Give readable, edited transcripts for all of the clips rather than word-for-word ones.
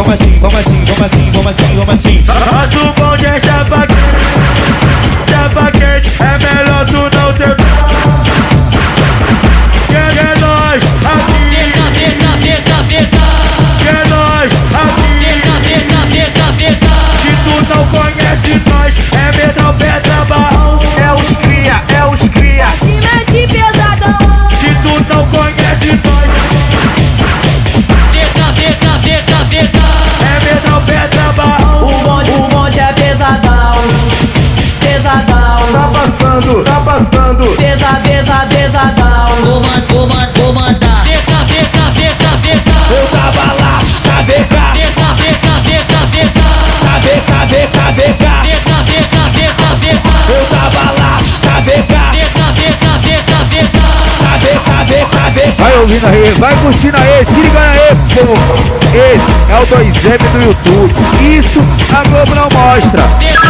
vamos assim, vamos assim, vamos assim, vamos assim, vamos assim. Mas o bonde é chapa quente, é melhor tu não ter. Que é nós aqui, que é nós aqui. Se tu não conhece nós, é Medal, Pedra, Barrão. É os cria, Bate pesadão. se tu não conhece nós, é Medal, Pedra, Barrão. O bonde é pesadão, pesadão. Tá passando. Pesadão. Vou mandar. Eu tava lá, KVK. Eu tava lá, KVK. Vai ouvindo aí, vai curtindo aí, se liga aí, povo. Esse é o 2M do YouTube. Isso a Globo não mostra.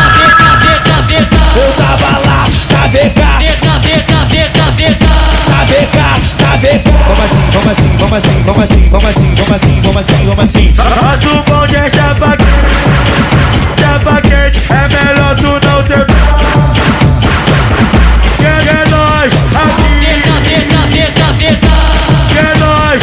Eu tava lá, KVK. Vamos assim, vamos assim, vamos assim, vamos assim, vamos assim, vamos assim, vamos assim, vamos assim. Mas o bonde é chapa quente, é melhor tu não ter. Que é nós aqui, que é nós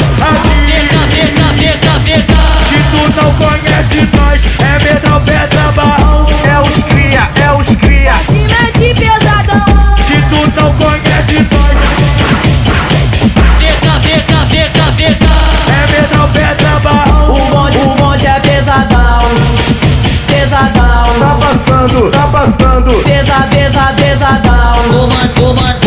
aqui. Se tu não conhece nós, é Medal, Pedra, Barrão. É os cria. Bate pesadão. Se tu não conhece nós, é Medal, Pedra, Barrão. O bonde é pesadão, pesadão. Tá passando. Pesadão. Vou mandar.